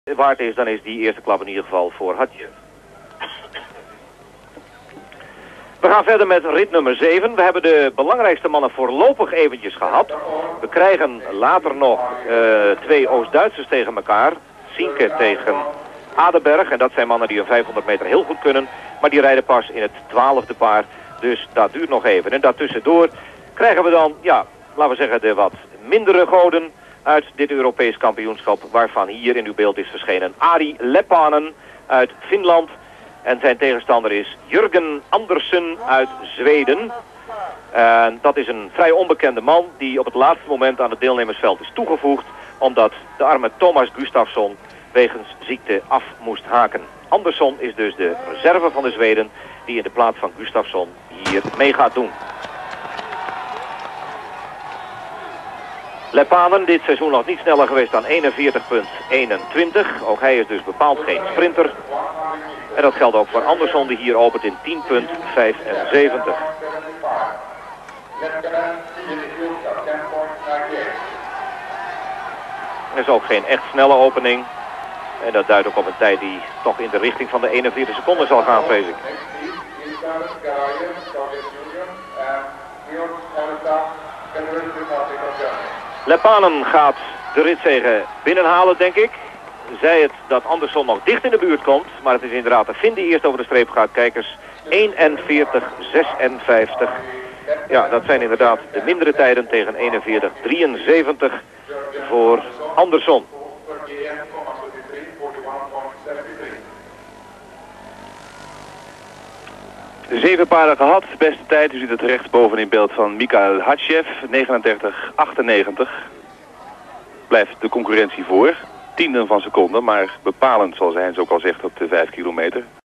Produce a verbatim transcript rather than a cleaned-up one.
waard is, dan is die eerste klap in ieder geval voor Hadjev. We gaan verder met rit nummer zeven. We hebben de belangrijkste mannen voorlopig eventjes gehad. We krijgen later nog uh, twee Oost-Duitsers tegen elkaar. Sienke tegen Adenberg. En dat zijn mannen die een vijfhonderd meter heel goed kunnen. Maar die rijden pas in het twaalfde paar. Dus dat duurt nog even. En daartussendoor krijgen we dan, ja, laten we zeggen de wat mindere goden uit dit Europees kampioenschap. Waarvan hier in uw beeld is verschenen Ari Leppanen uit Finland. En zijn tegenstander is Jurgen Andersen uit Zweden. En dat is een vrij onbekende man die op het laatste moment aan het deelnemersveld is toegevoegd. Omdat de arme Thomas Gustafsson wegens ziekte af moest haken. Andersson is dus de reserve van de Zweden die in de plaats van Gustafsson hier mee gaat doen. Leppanen dit seizoen nog niet sneller geweest dan eenenveertig komma eenentwintig. Ook hij is dus bepaald geen sprinter. En dat geldt ook voor Andersson die hier opent in tien komma vijfenzeventig. Er is ook geen echt snelle opening. En dat duidt ook op een tijd die toch in de richting van de eenenveertig seconden zal gaan, vrees ik. Leppanen gaat de ritzege binnenhalen, denk ik. Zij het dat Andersson nog dicht in de buurt komt. Maar het is inderdaad de Finn die eerst over de streep gaat. Kijkers, eenenveertig zesenvijftig. Ja, dat zijn inderdaad de mindere tijden tegen eenenveertig drieënzeventig voor Andersson. Zeven paarden gehad, beste tijd, u ziet het rechtsboven in beeld van Mikhail Hadjev, negenendertig achtennegentig. Blijft de concurrentie voor, tienden van seconden, maar bepalend zoals Heinz ook al zegt op de vijf kilometer.